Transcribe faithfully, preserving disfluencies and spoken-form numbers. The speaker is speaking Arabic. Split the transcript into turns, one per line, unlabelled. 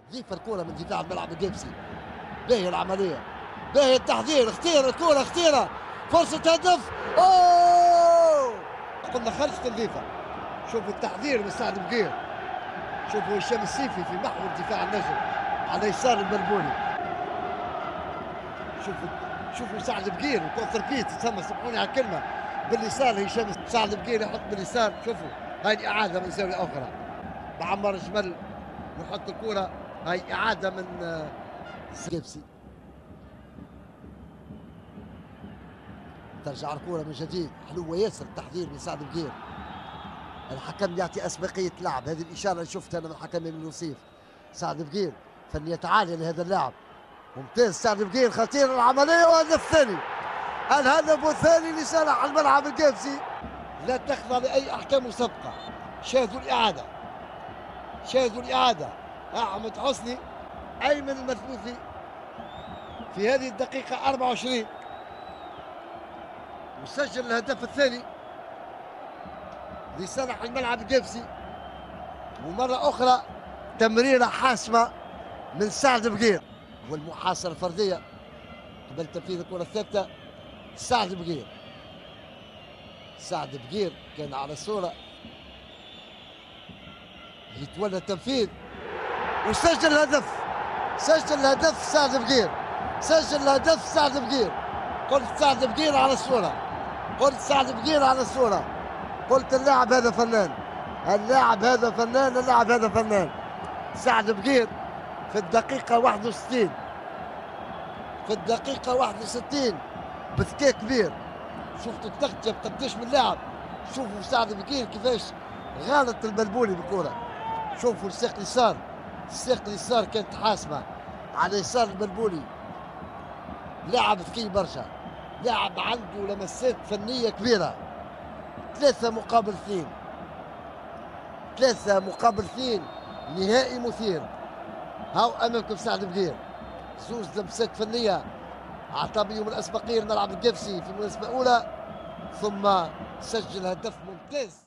ضيف الكرة من دفاع الملعب الجبسي. باهي العملية، باهي التحضير، اختير الكرة، اختيرها، فرصة هدف. اوه قلنا خرج تنظيفة. شوفوا التحضير من سعد بقير، شوفوا هشام السيفي في محور دفاع النجم على يسار البلبولي. شوفوا شوفوا سعد بقير وكونتر بيت تسمى، سامحوني على الكلمة، باليسار هشام سعد بقير يحط باليسار. شوفوا هاي إعادة من زاوية أخرى، بعمر جمل ويحط الكرة. هاي إعادة من الجبسي. ترجع الكرة من جديد، حلوة ياسر التحضير من سعد بقير. الحكم يعطي أسبقية لعب، هذه الإشارة اللي شفتها أنا من الحكم من الوصيف. سعد بقير فنية عالية لهذا اللاعب، ممتاز سعد بقير، خطير العملية. والهدف الثاني، الهدف الثاني لصالح الملعب الجبسي. لا تخضع لأي أحكام مسبقة. شاهدوا الإعادة، شاهدوا الإعادة. أحمد حسني أيمن المثلوثي في هذه الدقيقة أربعة وعشرين وسجل الهدف الثاني لصالح الملعب الجبسي. ومرة أخرى تمريرة حاسمة من سعد بقير، والمحاصرة الفردية قبل تنفيذ الكرة الثابتة. سعد بقير، سعد بقير كان على الصورة، يتولى التنفيذ وسجل الهدف. سجل الهدف سعد بقير، سجل الهدف سعد بقير. قلت سعد بقير على الصورة، قلت سعد بقير على الصورة، قلت اللاعب هذا فنان، اللاعب هذا فنان، اللاعب هذا فنان. سعد بقير في الدقيقة واحد وستين، في الدقيقة واحد وستين بذكاء كبير. شفتوا التغطية قديش من لاعب. شوفوا سعد بقير كيفاش غالط البلبولي بالكرة. شوفوا الساق اليسار، الساق اليسار كانت حاسمة على يسار البلبولي. لاعب ذكي برشا، لاعب عنده لمسات فنية كبيرة. ثلاثة مقابل اثنين، ثلاثة مقابل اثنين، نهائي مثير. هاو أمامكم سعد بقير، زوج لمسات فنية أعطى بهم الأسبقية الملعب الجبسي في المناسبة الأولى، ثم سجل هدف ممتاز.